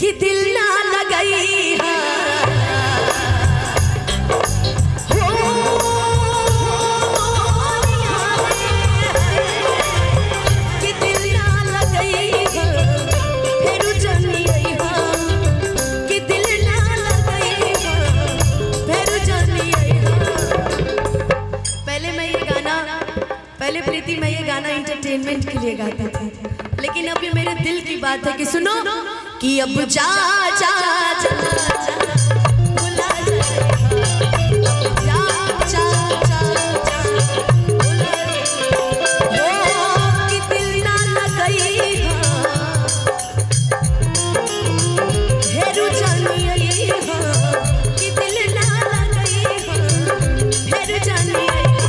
कि दिल ना लगई है कि दिल ना लगई है फिर जानी आई है कि दिल ना लगई है फिर जानी आई है। पहले प्रीति मैं ये गाना एंटरटेनमेंट के लिए गाती थी, लेकिन अभी मेरे दिल की बात है कि सुनो कि अब जा जा जा बुला जा जा जा जा बुला कि दिल ना लगई हेरू जानी आई कि दिल ना लगई हेरू जानी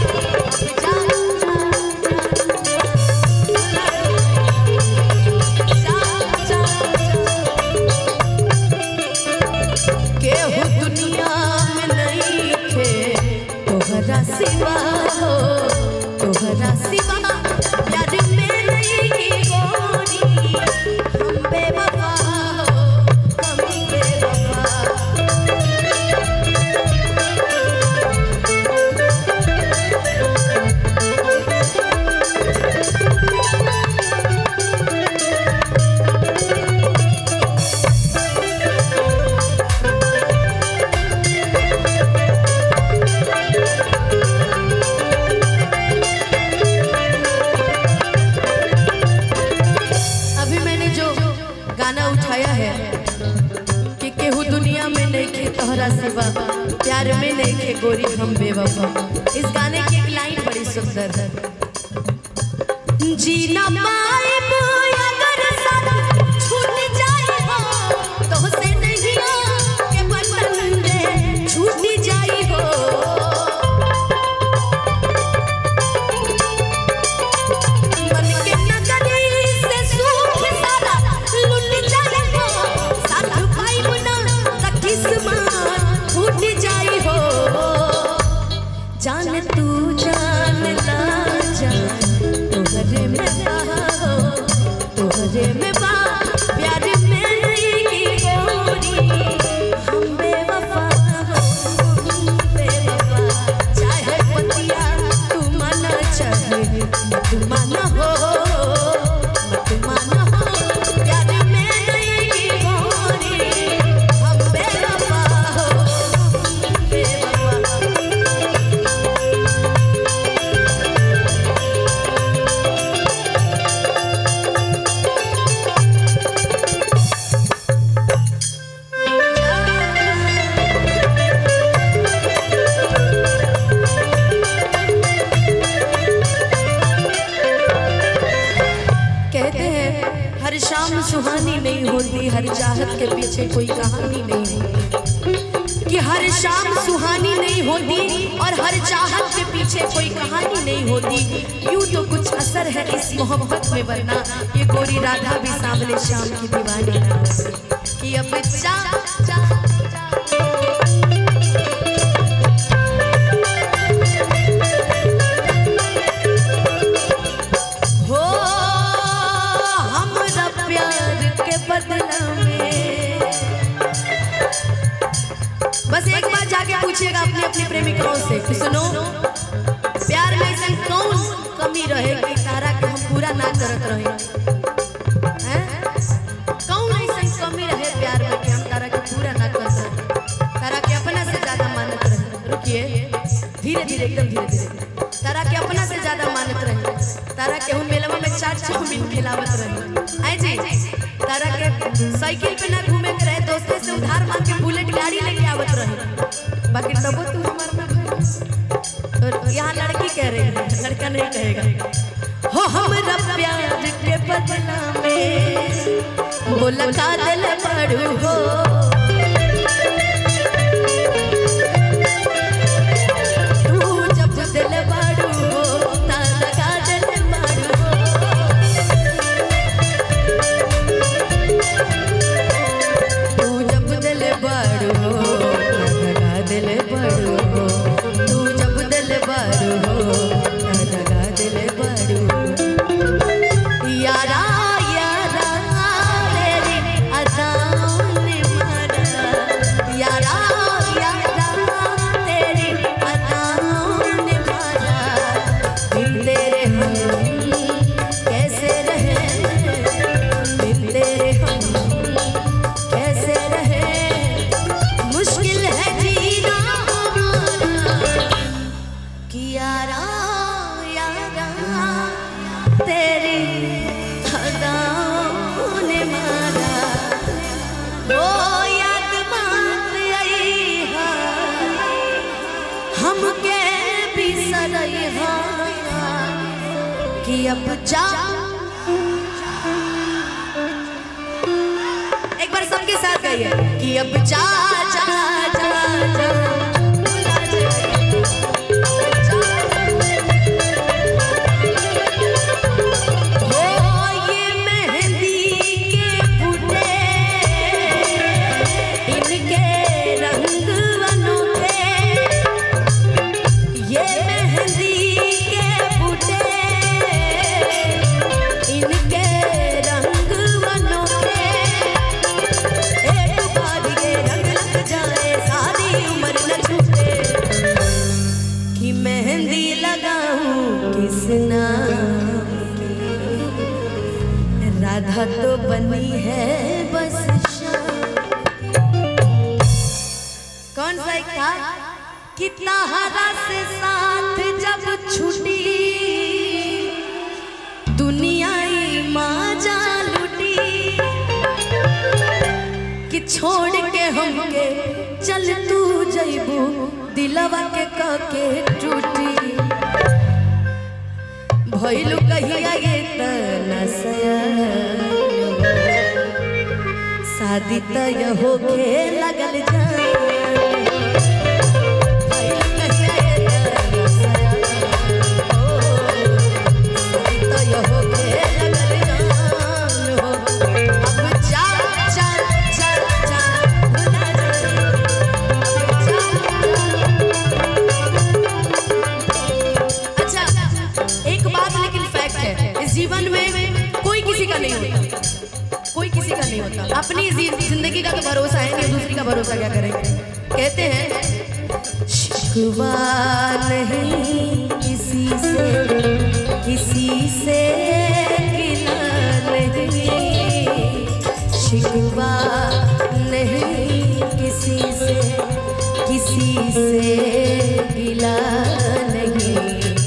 सिवा हो तोहरा सिवा प्यार में नहीं गोरी हम बेवफा हो हम बेवफा। गाना उठाया है कि केहू दुनिया में नहीं खे तोहरा सिवा प्यार में नहीं खे गोरी हम बेवफा। इस गाने की एक लाइन बड़ी सुंदर है, जीना पाइब अगर साथ छूट जाए हो तो से नहीं के बंधन रे छूट जाए हो। जान तू जान ला जान तोहरे में हो तोहरे में बा प्यार में नहीं गोरी हम बेवफा हो बेवफा। चाहे पतिया तू माना चाहे तू माना हो मत माना हो प्यार में नहीं गोरी हम बेवफा हो बेवफा। हर शाम सुहानी नहीं होती, हर चाहत के पीछे कोई कहानी नहीं होती। कि हर शाम सुहानी नहीं होती और हर चाहत के पीछे कोई कहानी नहीं होती। यूं तो कुछ असर है इस मोहब्बत में, वरना ये गोरी राधा भी सांवले शाम की दीवानी ना होती। कि अब जा जा बस एक बार जाके पूछिएगा अपने अपने प्रेमिकाओं से कि सुनो प्यार में ऐसा कौन कमी रहे कि तारा के हम पूरा ना करत रहे हैं? कौन ऐसा कमी रहे प्यार में कि हम तारा के पूरा ना कर सके, तारा के अपना से ज्यादा मानत रहे। रुकिए धीरे धीरे एकदम धीरे धीरे। तारा के अपना से ज्यादा मानत रहे, तारा के हम मेलवा में चाट चाउमीन खिलावत रहे। आई जी तारा के साइकिल पे ना घूमे के रहे, दोस्तों से उधार मांग के बुलेट गाड़ी लेके आवत रहे। बाकी तब तू हमार ना भाई। तो यहाँ लड़की कह रही है, लड़का नहीं कहेगा। हो हमरा प्यार के बदला में बोला कादल पड़ू हो तू जब दिल पड़ू हो तारा कादल पड़ू हो तू जब दिल पड़ू हो तारा दिल पड़ू हो तू जब दिल पड़ू हो तारा दिल पड़ू यारा यारा तेरी अदाओं वो याद मात आई हा हमके बिसरई हा कि अब जा। एक बार सबके साथ गाइए कि अब जा जा जा जा राधा तो बनी है बस कौन सा एक था कि ताहरा से साथ जब छूटी दुनियाई माजा लुटी कि छोड़ के हमके चल तू जइबू दिलवा के कके टूटी भइलू कहिया ये तनसया शादी तय होके लगल जाए भइलू कहिया ये तनसया शादी तय होके लगल जान हो अब जा जा जा जा भुला जा। अच्छा एक बात लेकिन फैक्ट है, इस जीवन में कोई किसी का नहीं होता, कोई किसी का नहीं होता। अपनी जिंदगी का तो भरोसा है नहीं, दूसरी का भरोसा क्या करेंगे। कहते हैं शिकवा नहीं किसी से गिला नहीं, शिकवा नहीं किसी से गिला नहीं।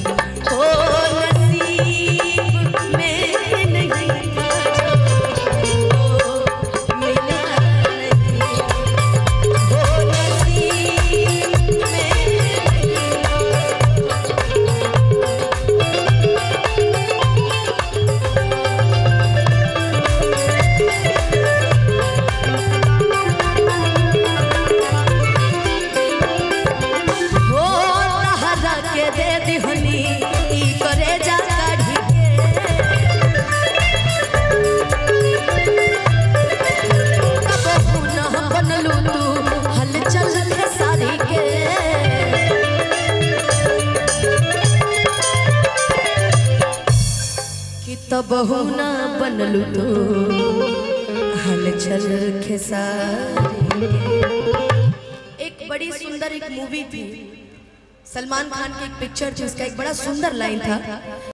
तब ना बनलू तो हलचल खेसारी। एक बड़ी सुंदर एक मूवी थी, सलमान खान की एक पिक्चर थी, उसका एक बड़ा सुंदर लाइन था